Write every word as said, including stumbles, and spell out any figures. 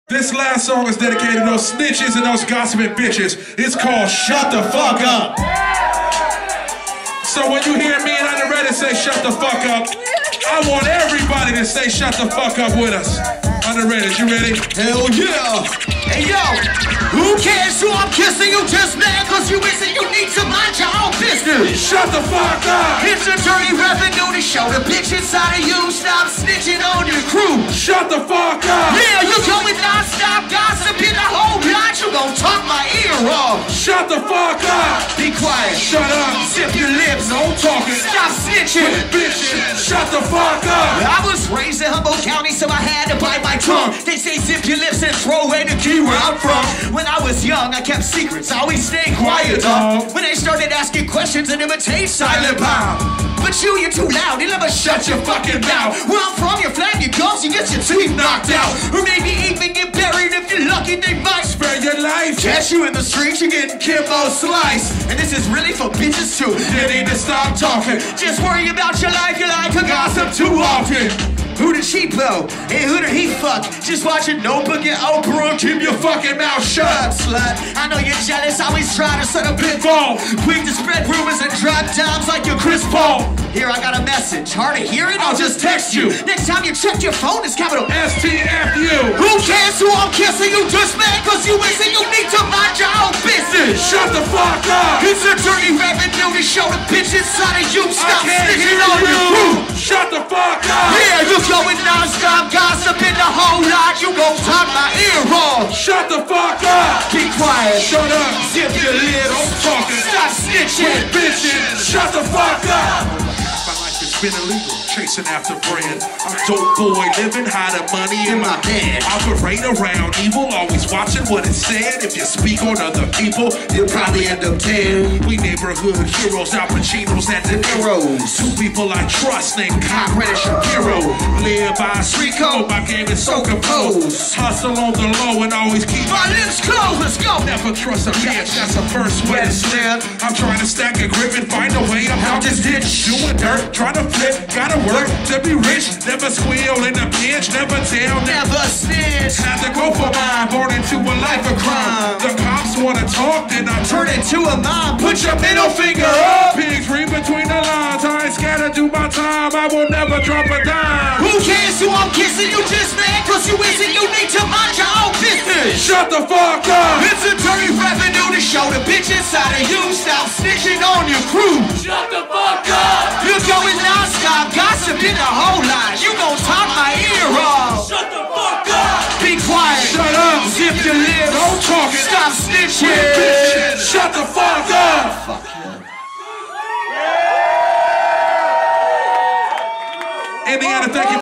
This last song is dedicated to those snitches and those gossiping bitches. It's called Shut the Fuck Up. So when you hear me and Underrated say shut the fuck up, I want everybody to say shut the fuck up with us. Underrated, you ready? Hell yeah! Hey yo! Who cares who I'm kissing? You just mad cause you isn't. You need to mind your own business. Shut the fuck up! It's a dirty revenue to show the bitch inside of you. Stop snitching on your crew. Shut the fuck up! Yeah, you going non-stop gossiping the whole lot. You gon' talk my ear off. Shut the fuck up! Be quiet. Shut up! Zip your lips. Don't talk it. Stop snitching. Bitches, shut the fuck up! I was raised in Humboldt County, so I had to bite my tongue. They say zip your lips and throw away the key where I'm from. When I was young, I kept secrets. I always stayed quiet, dog. When they started asking questions and imitate silent bomb. But you, you're too loud. You never shut your fucking mouth. Where I'm from, you flat your gums, you get your teeth knocked out. Or maybe even get buried if you're lucky. They might spare your life. Catch you in the streets, you're getting Kimbo sliced. And this is really for bitches too. You need to stop talking. Just worry about your life. You like to gossip too often. Who did she blow? And who did he fuck? Just watch a notebook and Oprah. Keep your fucking mouth shut, slut. I know you're jealous, always trying to set a pitfall. Quick to spread rumors and drop dimes like you're Chris Paul. Here, I got a message. Hard to hear it? I'll just text you. Next time you check your phone, it's capital S T F U. Who cares who I'm kissing? You just mad cause you isn't. You need to mind your own business. Shut the fuck up! It's a dirty revenue to show the bitch inside of you. Stop snitching on you. your crew. Shut the fuck up! Yeah, you going non-stop gossiping the whole lot. You gon' talk my ear off. Shut the fuck up! Be quiet. Shut up! Zip your lips. Don't talk it. Stop snitching. Bitches, shut the fuck up! My life has been illegal, chasing after bread. I'm dope boy, living high the money in my bed. Operate around evil, always watching what it said. If you speak on other people, you'll probably end up dead. We neighborhood heroes, Al Pacinos and De Niro's. Two people I trust named Cochran and Shapiro. Live by street code, my game is so composed. Hustle on the low and always keep my lips closed. Let's go. Never trust a bitch, that's the first way to slip. I'm trying to stack a grip and find a way up out this ditch. Doing dirt, trying to flip, gotta work to be rich. Never squeal in a pinch, never tell, never snitch. Had to go for mine, born into a life of crime. The cops wanna talk, then I turn into a mom. Put your middle finger up. Pigs read between the lines. I ain't scared to do my time. I will never drop a dime. Who cares who I'm kissing? You just mad cause you isn't. You need to mind your own business. Shut the fuck up. It's a dirty revenue to show the bitch inside of you. Stop snitching on your crew. Shut the fuck up. You're going non-stop gossiping a whole lot. You gon' talk my ear off. Shut the fuck up. Be quiet. Shut up. Zip your lips. Don't talk it. Stop snitching. Bitches, shut the fuck up. Fuck yeah. Indiana, thank you.